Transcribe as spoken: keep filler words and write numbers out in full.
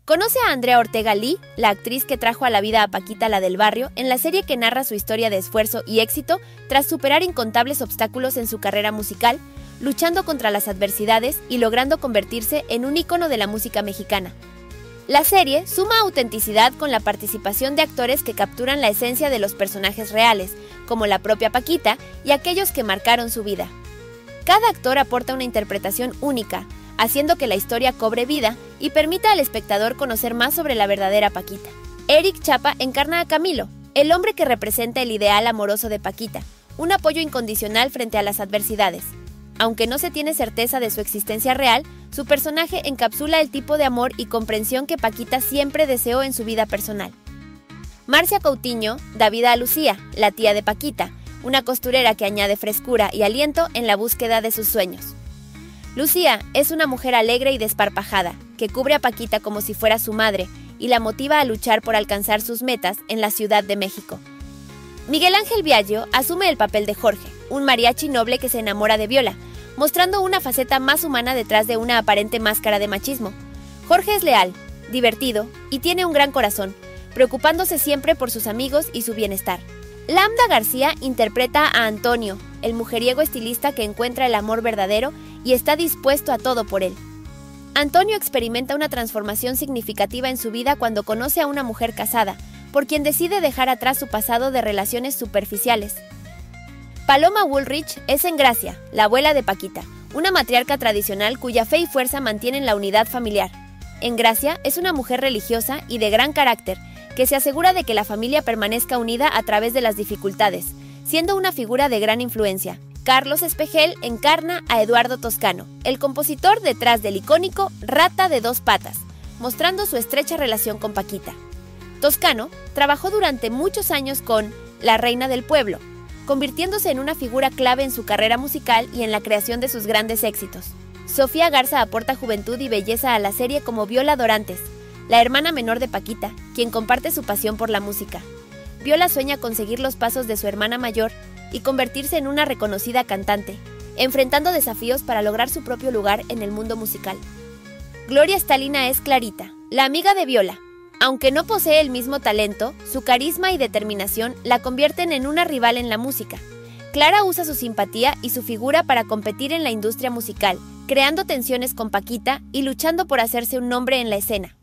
Conoce a Andrea Ortega Lee, la actriz que trajo a la vida a Paquita la del barrio, en la serie que narra su historia de esfuerzo y éxito tras superar incontables obstáculos en su carrera musical, luchando contra las adversidades y logrando convertirse en un ícono de la música mexicana. La serie suma autenticidad con la participación de actores que capturan la esencia de los personajes reales, como la propia Paquita y aquellos que marcaron su vida. Cada actor aporta una interpretación única, haciendo que la historia cobre vida y permita al espectador conocer más sobre la verdadera Paquita. Eric Chapa encarna a Camilo, el hombre que representa el ideal amoroso de Paquita, un apoyo incondicional frente a las adversidades. Aunque no se tiene certeza de su existencia real, su personaje encapsula el tipo de amor y comprensión que Paquita siempre deseó en su vida personal. Marcia Coutinho da vida a Lucía, la tía de Paquita, una costurera que añade frescura y aliento en la búsqueda de sus sueños. Lucía es una mujer alegre y desparpajada, que cubre a Paquita como si fuera su madre y la motiva a luchar por alcanzar sus metas en la Ciudad de México. Miguel Ángel Biagio asume el papel de Jorge, un mariachi noble que se enamora de Viola, mostrando una faceta más humana detrás de una aparente máscara de machismo. Jorge es leal, divertido y tiene un gran corazón, preocupándose siempre por sus amigos y su bienestar. Lambda García interpreta a Antonio, el mujeriego estilista que encuentra el amor verdadero y está dispuesto a todo por él. Antonio experimenta una transformación significativa en su vida cuando conoce a una mujer casada, por quien decide dejar atrás su pasado de relaciones superficiales. Paloma Woolrich es Engracia, la abuela de Paquita, una matriarca tradicional cuya fe y fuerza mantienen la unidad familiar. Engracia es una mujer religiosa y de gran carácter, que se asegura de que la familia permanezca unida a través de las dificultades, siendo una figura de gran influencia. Carlos Espejel encarna a Eduardo Toscano, el compositor detrás del icónico Rata de dos patas, mostrando su estrecha relación con Paquita. Toscano trabajó durante muchos años con La Reina del Pueblo, convirtiéndose en una figura clave en su carrera musical y en la creación de sus grandes éxitos. Sofía Garza aporta juventud y belleza a la serie como Viola Dorantes, la hermana menor de Paquita, quien comparte su pasión por la música. Viola sueña con seguir los pasos de su hermana mayor y convertirse en una reconocida cantante, enfrentando desafíos para lograr su propio lugar en el mundo musical. Gloria Stalina es Clarita, la amiga de Viola. Aunque no posee el mismo talento, su carisma y determinación la convierten en una rival en la música. Clara usa su simpatía y su figura para competir en la industria musical, creando tensiones con Paquita y luchando por hacerse un nombre en la escena.